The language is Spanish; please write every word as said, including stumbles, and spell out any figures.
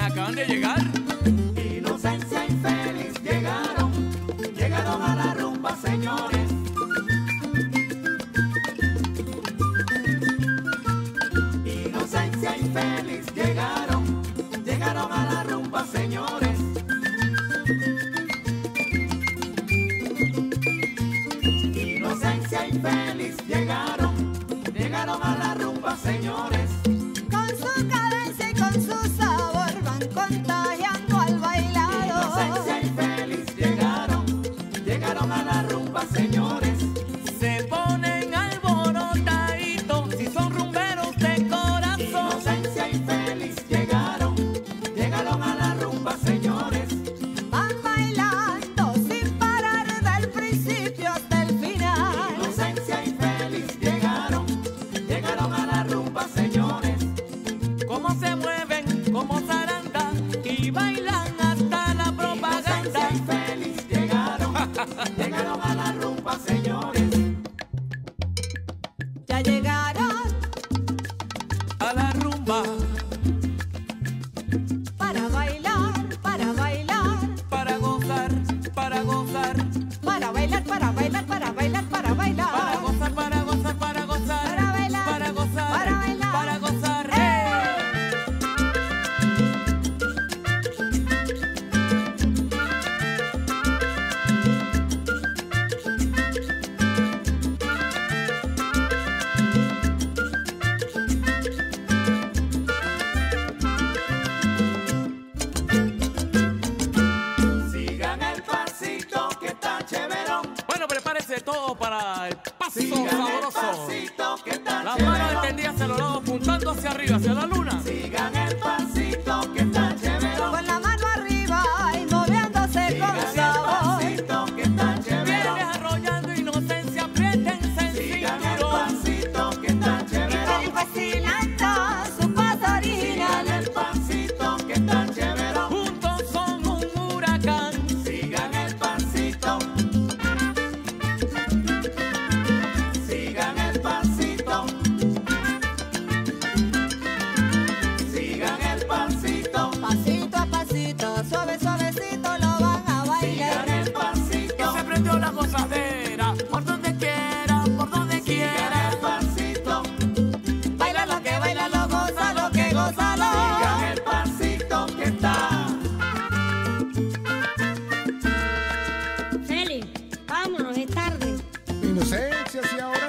acaban de llegar. Inocencia y Félix llegaron, llegaron a la rumba, señores. Inocencia y Félix llegaron, llegaron a la rumba, señores. Inocencia y Félix llegaron, llegaron a la rumba, señores. Con su cadencia y con su sabor van contagiando al bailado. Inocencia y Félix llegaron, llegaron a la rumba, señores. Se ponen alborotaditos si son rumberos de corazón. Inocencia y Félix llegaron, llegaron a la rumba, señores. Van bailando sin parar del principio hasta el final. Inocencia y Félix llegaron, llegaron a la rumba, señores. Cómo se mueven, cómo zarandan y bailan hasta la propaganda. Inocencia y Félix llegaron, llegaron a la rumba, señores. Ya llegaron A la rumba, para bailar, para bailar, para gozar, para gozar, para bailar, para bailar, para bailar, para para bailar. gozar, para gozar, para gozar, Para bailar, para gozar, para bailar. para gozar. Sigan el pasito que está chéverón. Bueno, prepárese todo para el paso Sigan el sabroso. pasito que está Las manos chéverón. extendidas hacia los lados, apuntando hacia arriba, hacia la luna. Sigan el pasito que está chéverón. Con la mano arriba y moviéndose Sigan con el sabor. pasito que está Vienes chéverón. arrollando inocencia, apriétense el Sigan el cinturón. pasito que está chéverón. El fascinante su paso original. Sigan el pasito que está chéverón. Juntos son un huracán. Sigan el pasito. Sigan el pasito. Sigan el pasito. Pasito a pasito, suave, suavecito lo van a Sigan bailar. el Que pasito. se prendió la gozadera, por donde quiera, por donde Sigan quiera. el pasito. Baila lo que baila, lo goza, lo que goza, lo. Sigan el pasito que está. Félix, vámonos, es tarde. Inocencia, si ahora